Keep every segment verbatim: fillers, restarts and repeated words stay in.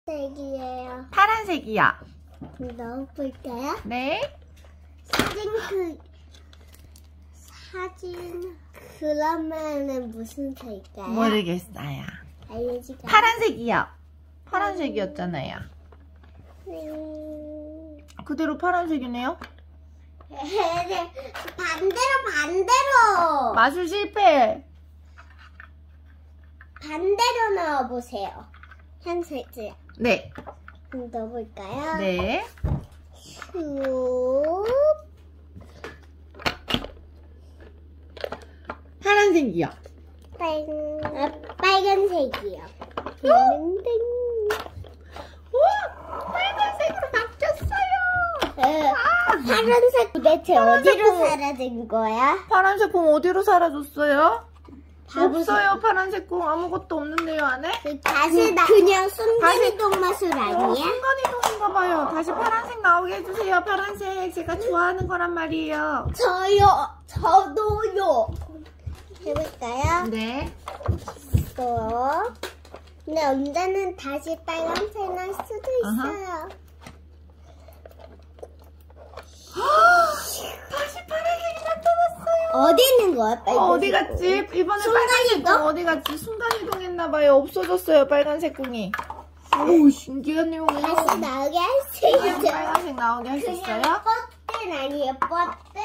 색이에요. 파란색이요. 넣어볼까요? 네. 사진 그 사진 그러면은 무슨 색일까요? 모르겠어요. 알려주세요. 파란색이요. 파란색이었잖아요. 음... 그대로 파란색이네요. 반대로 반대로 마술 실패. 반대로 넣어보세요. 흰색이요. 네. 넣어볼까요? 네. 슉. 파란색이요. 빨, 아, 빨간색이요. 땡땡. 우와! 빨간색으로 바뀌었어요. 에, 파란색 도대체 어디로 사라진 거야? 파란색 공 어디로 사라졌어요? 바보색. 없어요. 파란색 공 아무것도 없는데요, 안에? 다시 나 그냥 순간이동 마술 어, 아니야? 순간이동인가 봐요. 다시 파란색 나오게 해주세요. 파란색. 제가 좋아하는 거란 말이에요. 저요, 저도요. 해볼까요? 네. 또. 근데 언제는 다시 빨간색 날 수도 있어요. 다시 파란색이 나타났어요. 어디 있는 거야, 빨간색? 어, 어디 갔지? 이번에 빨간색 공 어디 갔지? 순간이동 했나봐요. 없어졌어요, 빨간색 공이. 오, 신기하네요. 다시 나오게 할 수 다시 있어요. 빨간색 나오게 할 수 있어요? 그냥 뻗든 아니에요, 뻗든?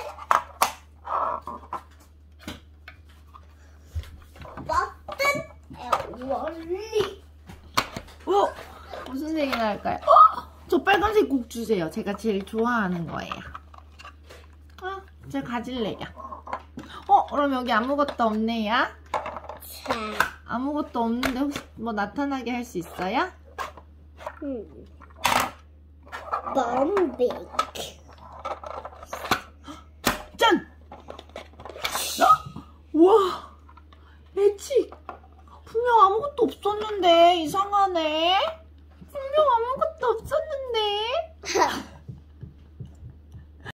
뻗든? 원리. 어? 무슨 색이 나올까요? 어? 저 빨간색 꼭 주세요. 제가 제일 좋아하는 거예요. 어, 제가 가질래요. 어? 그럼 여기 아무것도 없네요. 자, 아무것도 없는데 혹시 뭐 나타나게 할 수 있어요? 음. 범빅. 짠! 어? 우와! 매직! 분명 아무것도 없었는데 이상하네.